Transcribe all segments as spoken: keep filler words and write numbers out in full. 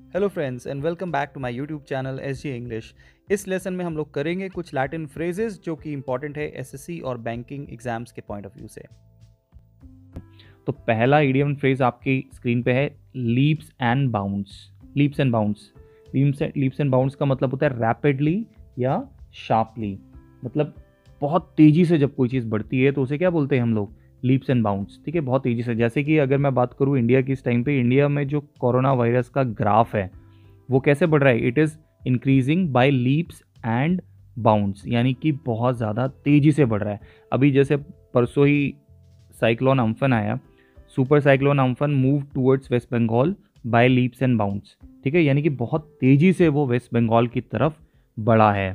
Hello friends and welcome back to my YouTube channel S G English. इस lesson में हम लोग करेंगे कुछ लैटिन फ्रेजेस जो कि इंपॉर्टेंट है एसएससी और बैंकिंग एग्जाम्स के पॉइंट ऑफ व्यू से। तो पहला इडियम फ्रेज आपकी स्क्रीन पे है leaps and bounds. Leaps and bounds leaps leaps and bounds का मतलब होता है रैपिडली या शार्पली। मतलब बहुत तेज़ी से जब कोई चीज़ बढ़ती है तो उसे क्या बोलते हैं हम लोग, लीप्स एंड बाउंड्स। ठीक है, बहुत तेज़ी से। जैसे कि अगर मैं बात करूँ इंडिया की, इस टाइम पे इंडिया में जो कोरोना वायरस का ग्राफ है वो कैसे बढ़ रहा है, it is increasing by leaps and bounds, यानी कि बहुत ज़्यादा तेज़ी से बढ़ रहा है। अभी जैसे परसों ही साइक्लोन अम्फन आया, super cyclone Amphan move towards West Bengal by leaps and bounds. ठीक है, यानी कि बहुत तेज़ी से वो वेस्ट बंगाल की तरफ बढ़ा है।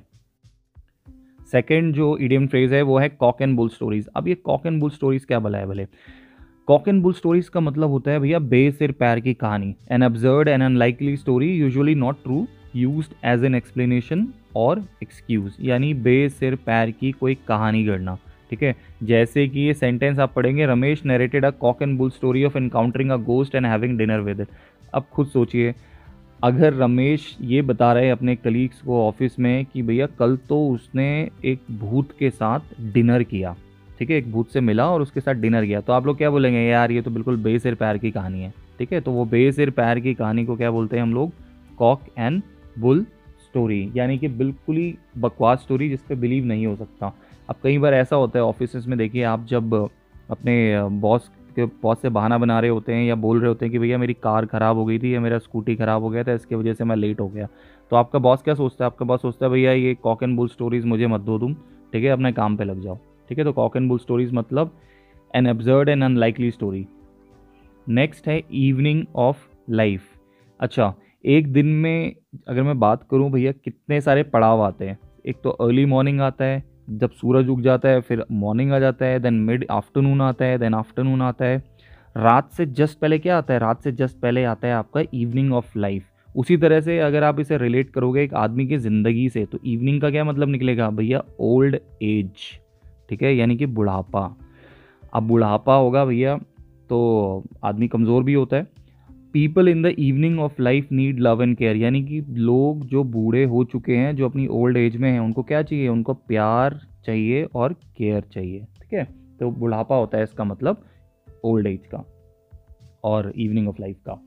सेकेंड जो इडियम फ्रेज है वो है कॉक एंड बुल स्टोरीज। अब ये कॉक एंड बुल स्टोरीज क्या भला है भले। कॉक एंड बुल स्टोरीज का मतलब होता है भैया बे सिर पैर की कहानी, an absurd and unlikely story usually not true used as an explanation और एक्सक्यूज, यानी बे सिर पैर की कोई कहानी गढ़ना। ठीक है, जैसे कि ये सेंटेंस आप पढ़ेंगे, Ramesh narrated a cock and bull story of encountering a ghost and having dinner with it. अब खुद सोचिए, अगर रमेश ये बता रहे हैं अपने कलीग्स को ऑफिस में कि भैया कल तो उसने एक भूत के साथ डिनर किया, ठीक है, एक भूत से मिला और उसके साथ डिनर किया, तो आप लोग क्या बोलेंगे, यार ये तो बिल्कुल बेसिर पैर की कहानी है। ठीक है, तो वो बेसिर पैर की कहानी को क्या बोलते हैं हम लोग, कॉक एंड बुल स्टोरी, यानी कि बिल्कुल ही बकवास स्टोरी जिस पे बिलीव नहीं हो सकता। अब कई बार ऐसा होता है ऑफिस में, देखिए आप जब अपने बॉस के बॉस से बहाना बना रहे होते हैं या बोल रहे होते हैं कि भैया मेरी कार ख़राब हो गई थी या मेरा स्कूटी ख़राब हो गया था, इसकी वजह से मैं लेट हो गया, तो आपका बॉस क्या सोचता है, आपका बॉस सोचता है भैया ये कॉक एंड बुल स्टोरीज मुझे मत दो तुम, ठीक है, अपने काम पे लग जाओ। ठीक है, तो कॉक एंड बुल स्टोरीज मतलब an absurd and unlikely story. Next है इवनिंग ऑफ लाइफ। अच्छा, एक दिन में अगर मैं बात करूं भैया कितने सारे पड़ाव आते हैं। एक तो अर्ली मॉर्निंग आता है जब सूरज उग जाता है, फिर मॉर्निंग आ जाता है, देन मिड आफ्टरनून आता है, देन आफ्टरनून आता है, रात से जस्ट पहले क्या आता है, रात से जस्ट पहले आता है आपका इवनिंग ऑफ लाइफ। उसी तरह से अगर आप इसे रिलेट करोगे एक आदमी की ज़िंदगी से, तो इवनिंग का क्या मतलब निकलेगा भैया, ओल्ड एज। ठीक है, यानी कि बुढ़ापा। अब बुढ़ापा होगा भैया तो आदमी कमज़ोर भी होता है। People in the evening of life need love and care, यानी कि लोग जो बूढ़े हो चुके हैं, जो अपनी ओल्ड एज में हैं, उनको क्या चाहिए, उनको प्यार चाहिए और केयर चाहिए। ठीक है, तो बुढ़ापा होता है इसका मतलब ओल्ड एज का और इवनिंग ऑफ लाइफ का।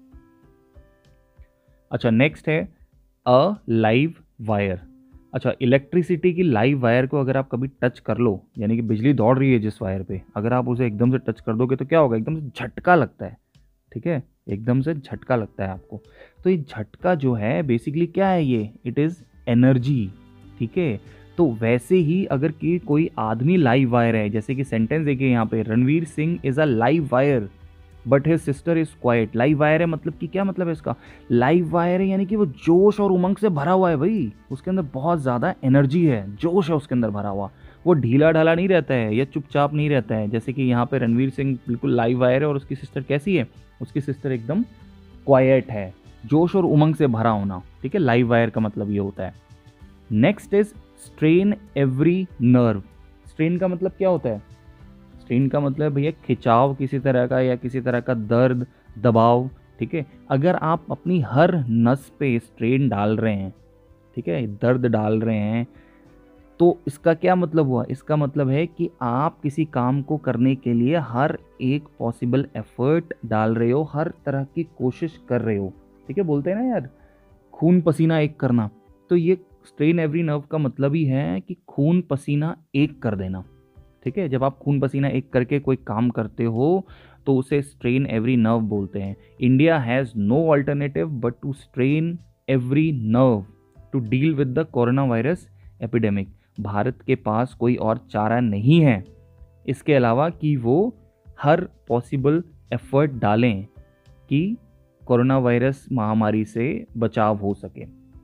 अच्छा, नेक्स्ट है अ लाइव वायर। अच्छा, इलेक्ट्रिसिटी की लाइव वायर को अगर आप कभी टच कर लो, यानी कि बिजली दौड़ रही है जिस वायर पे, अगर आप उसे एकदम से टच कर दोगे तो क्या होगा, एकदम से झटका लगता है। ठीक है, एकदम से झटका लगता है आपको। तो ये झटका जो है बेसिकली क्या है, ये इट इज़ एनर्जी। ठीक है, तो वैसे ही अगर कि कोई आदमी लाइव वायर है, जैसे कि सेंटेंस देखिए यहाँ पे, Ranveer Singh is a live wire but his sister is quiet. Live wire है मतलब कि क्या मतलब है इसका, लाइव वायर है यानी कि वो जोश और उमंग से भरा हुआ है भाई, उसके अंदर बहुत ज़्यादा एनर्जी है, जोश है उसके अंदर भरा हुआ, वो ढीला ढाला नहीं रहता है या चुपचाप नहीं रहता है। जैसे कि यहाँ पे रणवीर सिंह बिल्कुल लाइव वायर है और उसकी सिस्टर कैसी है, उसकी सिस्टर एकदम क्वाइट है, जोश और उमंग से भरा होना। ठीक है, लाइव वायर का मतलब ये होता है। Next is strain every nerve. Strain का मतलब क्या होता है, स्ट्रेन का मतलब भैया खिंचाव किसी तरह का या किसी तरह का दर्द, दबाव। ठीक है, अगर आप अपनी हर नस पे स्ट्रेन डाल रहे हैं, ठीक है, दर्द डाल रहे हैं, तो इसका क्या मतलब हुआ, इसका मतलब है कि आप किसी काम को करने के लिए हर एक पॉसिबल एफर्ट डाल रहे हो, हर तरह की कोशिश कर रहे हो। ठीक है, बोलते हैं ना यार, खून पसीना एक करना, तो ये स्ट्रेन एवरी नर्व का मतलब ही है कि खून पसीना एक कर देना। ठीक है, जब आप खून पसीना एक करके कोई काम करते हो तो उसे स्ट्रेन एवरी नर्व बोलते हैं। India has no alternative but to strain every nerve to deal with the corona virus epidemic. Bharat के पास कोई और चारा नहीं है इसके अलावा कि वो हर पॉसिबल एफर्ट डालें कि कोरोना वायरस महामारी से बचाव हो सके।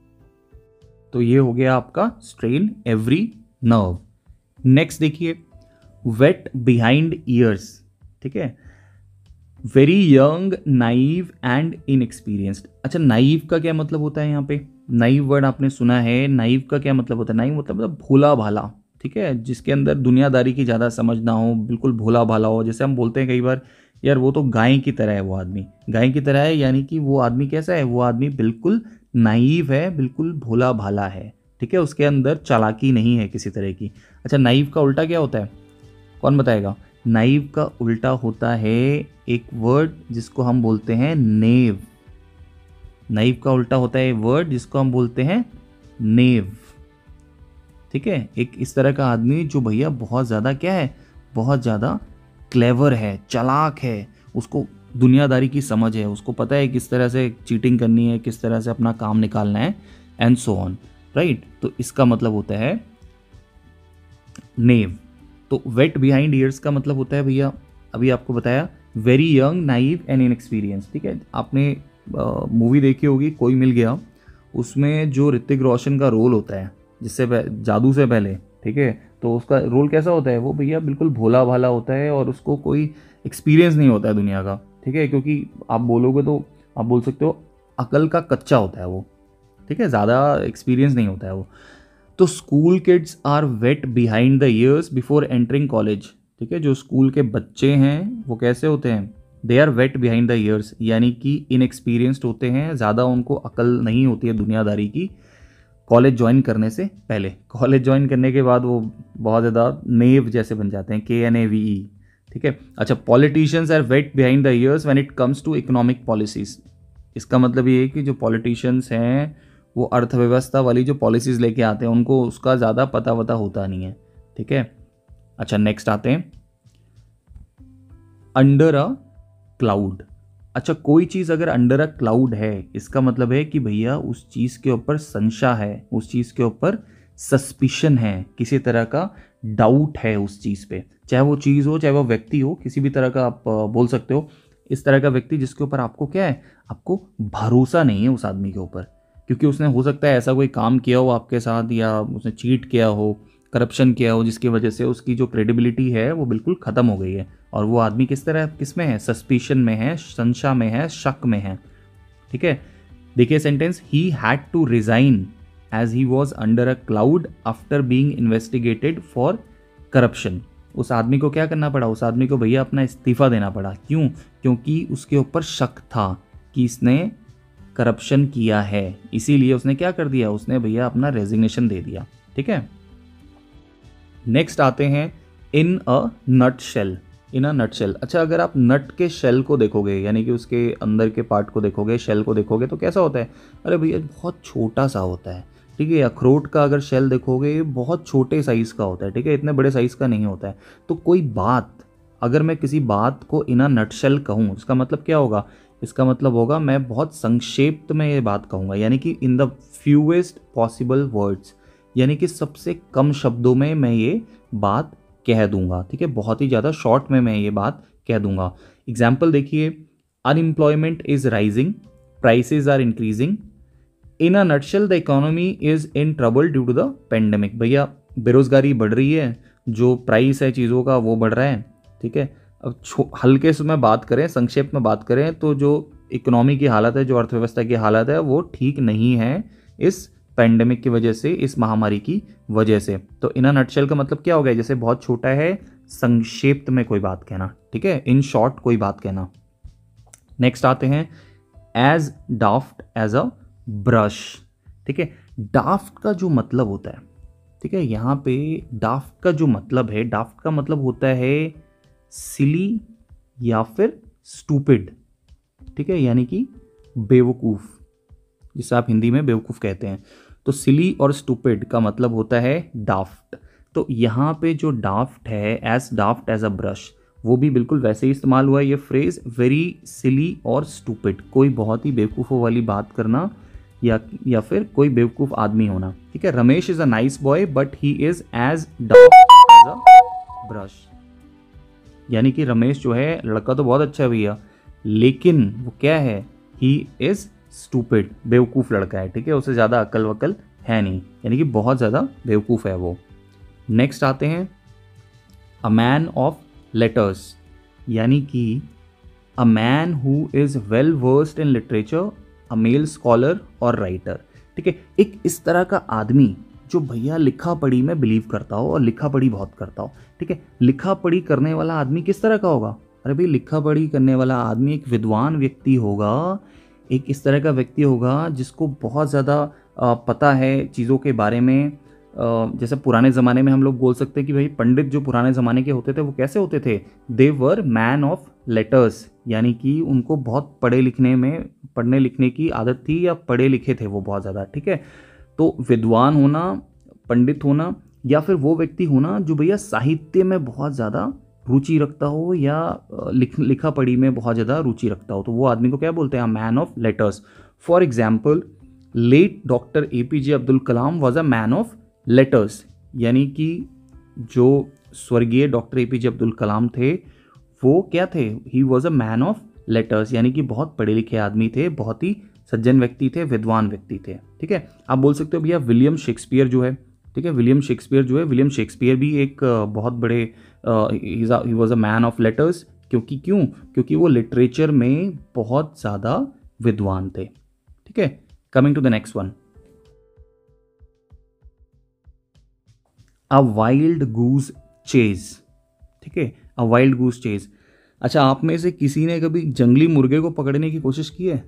तो ये हो गया आपका स्ट्रेन एवरी नर्व। नेक्स्ट देखिए, वेट बिहाइंड ईयर्स। ठीक है, very young, naive and inexperienced. अच्छा, नाइव का क्या मतलब होता है, यहाँ पे नाइव वर्ड आपने सुना है, नाइव का क्या मतलब होता है, नाइव मतलब मतलब भोला भाला। ठीक है, जिसके अंदर दुनियादारी की ज़्यादा समझ ना हो, बिल्कुल भोला भाला हो। जैसे हम बोलते हैं कई बार यार वो तो गाय की तरह है वो आदमी, गाय की तरह है यानी कि वो आदमी कैसा है, वो आदमी बिल्कुल नाइव है, बिल्कुल भोला भाला है, ठीक है, उसके अंदर चालाकी नहीं है किसी तरह की। अच्छा, नाइव का उल्टा क्या होता है, कौन बताएगा? नाइव का उल्टा होता है एक वर्ड जिसको हम बोलते हैं नेव। नाइव का उल्टा होता है वर्ड जिसको हम बोलते हैं नेव, ठीक है। एक इस तरह का आदमी जो भैया बहुत ज़्यादा क्या है, बहुत ज़्यादा क्लेवर है, चालाक है, उसको दुनियादारी की समझ है, उसको पता है किस तरह से चीटिंग करनी है, किस तरह से अपना काम निकालना है, एंड सो ऑन, राइट। तो इसका मतलब होता है नेव। तो वेट बिहाइंड ईयर्स का मतलब होता है भैया, अभी आपको बताया, very young, naive and inexperience, ठीक है। आपने मूवी देखी होगी कोई मिल गया, उसमें जो ऋतिक रोशन का रोल होता है जिससे जादू से पहले, ठीक है, तो उसका रोल कैसा होता है, वो भैया बिल्कुल भोला भाला होता है और उसको कोई एक्सपीरियंस नहीं होता है दुनिया का, ठीक है, क्योंकि आप बोलोगे तो आप बोल सकते हो अकल का कच्चा होता है वो, ठीक है, ज़्यादा एक्सपीरियंस नहीं होता है वो। तो school kids are wet behind the ears before entering college, ठीक है, जो स्कूल के बच्चे हैं वो कैसे होते हैं, they are wet behind the ears, यानी कि इनएक्सपीरियंस्ड होते हैं, ज़्यादा उनको अकल नहीं होती है दुनियादारी की कॉलेज ज्वाइन करने से पहले। कॉलेज ज्वाइन करने के बाद वो बहुत ज़्यादा नेव जैसे बन जाते हैं, के एन ए वी ई, ठीक है। अच्छा, politicians are wet behind the ears when it comes to economic policies, इसका मतलब ये है कि जो पॉलिटिशियंस हैं वो अर्थव्यवस्था वाली जो पॉलिसीज़ लेके आते हैं उनको उसका ज़्यादा पता वता होता नहीं है, ठीक है। अच्छा, नेक्स्ट आते हैं अंडर अ क्लाउड। अच्छा, कोई चीज़ अगर अंडर अ क्लाउड है, इसका मतलब है कि भैया उस चीज़ के ऊपर संशय है, उस चीज़ के ऊपर सस्पिशन है, किसी तरह का डाउट है उस चीज़ पे, चाहे वो चीज़ हो चाहे वो व्यक्ति हो, किसी भी तरह का आप बोल सकते हो, इस तरह का व्यक्ति जिसके ऊपर आपको क्या है, आपको भरोसा नहीं है उस आदमी के ऊपर, क्योंकि उसने हो सकता है ऐसा कोई काम किया हो आपके साथ, या उसने चीट किया हो, करप्शन किया हो, जिसकी वजह से उसकी जो क्रेडिबिलिटी है वो बिल्कुल ख़त्म हो गई है, और वो आदमी किस तरह किस में है, सस्पिशन में है, संशय में है, शक में है, ठीक है। देखिए sentence, he had to resign as he was under a cloud after being investigated for corruption. उस आदमी को क्या करना पड़ा, उस आदमी को भैया अपना इस्तीफा देना पड़ा, क्यों, क्योंकि उसके ऊपर शक था कि इसने करप्शन किया है, इसीलिए उसने क्या कर दिया, उसने भैया अपना रेजिग्नेशन दे दिया, ठीक है। नेक्स्ट आते हैं इन अ नट शेल, इन अ नट शेल। अच्छा, अगर आप नट के शेल को देखोगे, यानी कि उसके अंदर के पार्ट को देखोगे, शेल को देखोगे, तो कैसा होता है, अरे भैया बहुत छोटा सा होता है, ठीक है। अखरोट का अगर शेल देखोगे बहुत छोटे साइज़ का होता है, ठीक है, इतने बड़े साइज़ का नहीं होता है। तो कोई बात, अगर मैं किसी बात को इन अ नट शेल कहूँ, इसका मतलब क्या होगा, इसका मतलब होगा मैं बहुत संक्षेप में ये बात कहूँगा, यानी कि in the fewest possible words, यानी कि सबसे कम शब्दों में मैं ये बात कह दूंगा, ठीक है, बहुत ही ज़्यादा शॉर्ट में मैं ये बात कह दूंगा। एग्जाम्पल देखिए, unemployment is rising, prices are increasing, in a nutshell the economy is in trouble due to the pandemic. भैया बेरोजगारी बढ़ रही है, जो प्राइस है चीज़ों का वो बढ़ रहा है, ठीक है। अब हल्के से में बात करें, संक्षेप में बात करें, तो जो इकोनॉमी की हालत है, जो अर्थव्यवस्था की हालत है, वो ठीक नहीं है इस पेंडेमिक की वजह से, इस महामारी की वजह से। तो इन अ नटशेल का मतलब क्या हो गया, जैसे बहुत छोटा है, संक्षेप में कोई बात कहना, ठीक है, इन शॉर्ट कोई बात कहना। नेक्स्ट आते हैं as daft as a brush, ठीक है। डाफ्ट का जो मतलब होता है, ठीक है, यहाँ पे डाफ्ट का जो मतलब है, डाफ्ट का मतलब होता है सिली या फिर स्टूपिड, ठीक है, यानी कि बेवकूफ़, जिसे आप हिंदी में बेवकूफ़ कहते हैं। तो सिली और स्टूपिड का मतलब होता है डाफ्ट। तो यहाँ पे जो डाफ्ट है, as daft as a brush, वो भी बिल्कुल वैसे ही इस्तेमाल हुआ है ये फ्रेज़, वेरी सिली और स्टूपिड, कोई बहुत ही बेवकूफ़ों वाली बात करना, या या फिर कोई बेवकूफ़ आदमी होना, ठीक है। Ramesh is a nice boy but he is as daft as a brush, यानी कि रमेश जो है लड़का तो बहुत अच्छा है भैया, लेकिन वो क्या है, ही इज़ स्टूपिड, बेवकूफ़ लड़का है, ठीक है, उसे ज़्यादा अकल वकल है नहीं, यानी कि बहुत ज़्यादा बेवकूफ़ है वो। नेक्स्ट आते हैं अ मैन ऑफ लेटर्स, यानी कि a man who is well versed in literature, a male scholar और राइटर, ठीक है। एक इस तरह का आदमी जो भैया लिखा पढ़ी में बिलीव करता हो और लिखा पढ़ी बहुत करता हो, ठीक है। लिखा पढ़ी करने वाला आदमी किस तरह का होगा, अरे भाई लिखा पढ़ी करने वाला आदमी एक विद्वान व्यक्ति होगा, एक इस तरह का व्यक्ति होगा जिसको बहुत ज़्यादा पता है चीज़ों के बारे में। जैसे पुराने ज़माने में हम लोग बोल सकते हैं कि भाई पंडित जो पुराने ज़माने के होते थे वो कैसे होते थे, they were man of letters, यानी कि उनको बहुत पढ़े लिखने में पढ़ने लिखने की आदत थी या पढ़े लिखे थे वो बहुत ज़्यादा। ठीक है, तो विद्वान होना, पंडित होना, या फिर वो व्यक्ति होना जो भैया साहित्य में बहुत ज़्यादा रुचि रखता हो या लिख लिखा पढ़ी में बहुत ज़्यादा रुचि रखता हो, तो वो आदमी को क्या बोलते हैं, man of letters. For example, late doctor A P J Abdul Kalam was a man of letters, यानी कि जो स्वर्गीय doctor A P J Abdul Kalam थे वो क्या थे, he was a man of letters, यानी कि बहुत पढ़े लिखे आदमी थे, बहुत ही सज्जन व्यक्ति थे, विद्वान व्यक्ति थे। ठीक है, आप बोल सकते हो भैया विलियम शेक्सपियर जो है, ठीक है, विलियम शेक्सपियर जो है, विलियम शेक्सपियर भी एक बहुत बड़े he was a man of letters, क्योंकि क्यों क्योंकि वो लिटरेचर में बहुत ज़्यादा विद्वान थे। ठीक है, coming to the next one, a wild goose chase. ठीक है, अ वाइल्ड गूज चेज। अच्छा, आप में से किसी ने कभी जंगली मुर्गे को पकड़ने की कोशिश की है?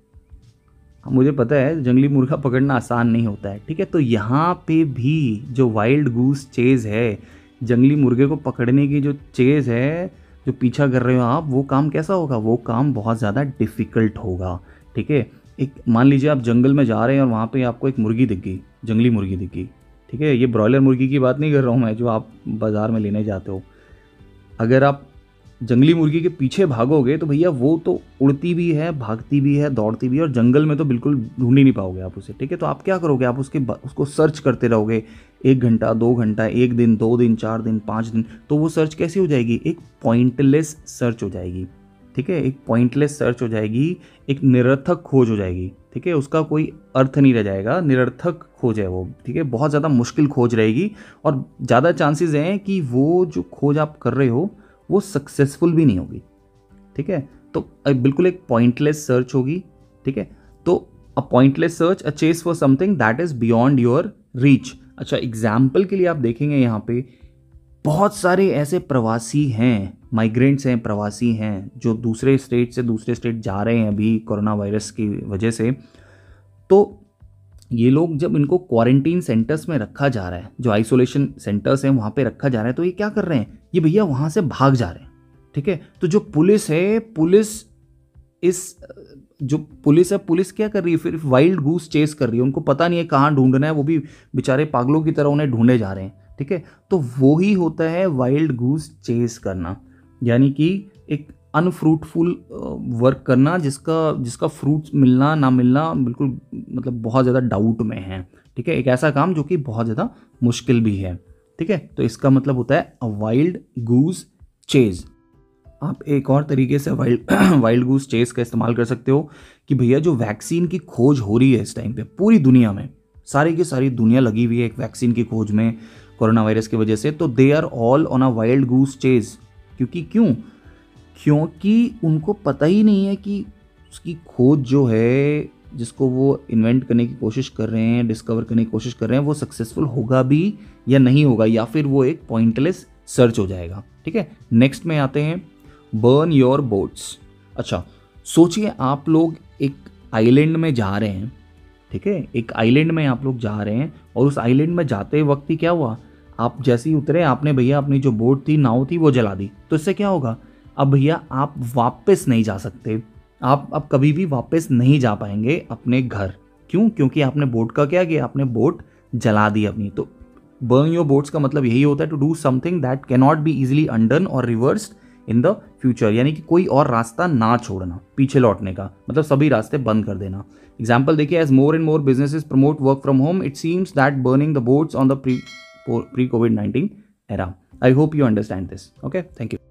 मुझे पता है जंगली मुर्गा पकड़ना आसान नहीं होता है। ठीक है, तो यहाँ पे भी जो वाइल्ड गूस चेज है, जंगली मुर्गे को पकड़ने की जो चेज है, जो पीछा कर रहे हो आप, वो काम कैसा होगा, वो काम बहुत ज़्यादा डिफ़िकल्ट होगा। ठीक है, एक मान लीजिए आप जंगल में जा रहे हैं और वहाँ पे आपको एक मुर्गी दिख गई, जंगली मुर्गी दिख गई। ठीक है, ये ब्रॉयलर मुर्गी की बात नहीं कर रहा हूँ मैं जो आप बाज़ार में लेने जाते हो। अगर आप जंगली मुर्गी के पीछे भागोगे तो भैया वो तो उड़ती भी है, भागती भी है, दौड़ती भी है, और जंगल में तो बिल्कुल ढूंढ ही नहीं पाओगे आप उसे। ठीक है, तो आप क्या करोगे, आप उसके उसको सर्च करते रहोगे एक घंटा, दो घंटा, एक दिन, दो दिन, चार दिन, पाँच दिन, तो वो सर्च कैसी हो जाएगी, एक पॉइंटलेस सर्च हो जाएगी। ठीक है, एक पॉइंटलेस सर्च हो जाएगी, एक निरर्थक खोज हो जाएगी। ठीक है, उसका कोई अर्थ नहीं रह जाएगा, निरर्थक खोज है वो। ठीक है, बहुत ज़्यादा मुश्किल खोज रहेगी और ज़्यादा चांसेस हैं कि वो जो खोज आप कर रहे हो वो सक्सेसफुल भी नहीं होगी। ठीक है, तो बिल्कुल एक पॉइंटलेस सर्च होगी। ठीक है, तो a pointless search, a chase for something that is beyond your reach. अच्छा, एग्जाम्पल के लिए आप देखेंगे यहाँ पे बहुत सारे ऐसे प्रवासी हैं, माइग्रेंट्स हैं, प्रवासी हैं जो दूसरे स्टेट से दूसरे स्टेट जा रहे हैं अभी कोरोना वायरस की वजह से। तो ये लोग जब इनको क्वारंटीन सेंटर्स में रखा जा रहा है, जो आइसोलेशन सेंटर्स हैं वहाँ पे रखा जा रहा है, तो ये क्या कर रहे हैं, ये भैया वहाँ से भाग जा रहे हैं। ठीक है, तो जो पुलिस है, पुलिस इस जो पुलिस है, पुलिस क्या कर रही है, फिर वाइल्ड गूस चेस कर रही है। उनको पता नहीं है कहाँ ढूंढना है, वो भी बेचारे पागलों की तरह उन्हें ढूंढे जा रहे हैं। ठीक है, तो वो ही होता है वाइल्ड गूस चेस करना, यानी कि एक अनफ्रूटफुल वर्क करना, जिसका जिसका फ्रूट्स मिलना ना मिलना बिल्कुल मतलब बहुत ज़्यादा डाउट में है। ठीक है, एक ऐसा काम जो कि बहुत ज़्यादा मुश्किल भी है। ठीक है, तो इसका मतलब होता है अ वाइल्ड गूस चेज। आप एक और तरीके से वाइल्ड वाइल्ड गूस चेस का इस्तेमाल कर सकते हो कि भैया जो वैक्सीन की खोज हो रही है इस टाइम पे पूरी दुनिया में, सारी की सारी दुनिया लगी हुई है एक वैक्सीन की खोज में कोरोना वायरस की वजह से, तो they are all on a wild goose chase. क्योंकि क्यों क्योंकि उनको पता ही नहीं है कि उसकी खोज जो है, जिसको वो इन्वेंट करने की कोशिश कर रहे हैं, डिस्कवर करने की कोशिश कर रहे हैं, वो सक्सेसफुल होगा भी या नहीं होगा, या फिर वो एक पॉइंटलेस सर्च हो जाएगा। ठीक है, नेक्स्ट में आते हैं बर्न योर बोट्स। अच्छा, सोचिए आप लोग एक आइलैंड में जा रहे हैं। ठीक है, एक आइलैंड में आप लोग जा रहे हैं और उस आइलैंड में जाते वक्त ही क्या हुआ, आप जैसे ही उतरे आपने भैया अपनी जो बोट थी, नाव थी, वो जला दी। तो इससे क्या होगा, अब भैया आप वापस नहीं जा सकते, आप अब कभी भी वापस नहीं जा पाएंगे अपने घर। क्यों? क्योंकि आपने बोट का क्या किया, आपने बोट जला दी अपनी। तो बर्न योर बोट्स का मतलब यही होता है to do something that can not be easily undone और रिवर्स्ड इन द फ्यूचर, यानी कि कोई और रास्ता ना छोड़ना, पीछे लौटने का मतलब सभी रास्ते बंद कर देना। एग्जाम्पल देखिए, as more and more businesses promote work from home, it seems that burning the boats on the pre pre covid nineteen era. I hope you understand this. Okay, thank you.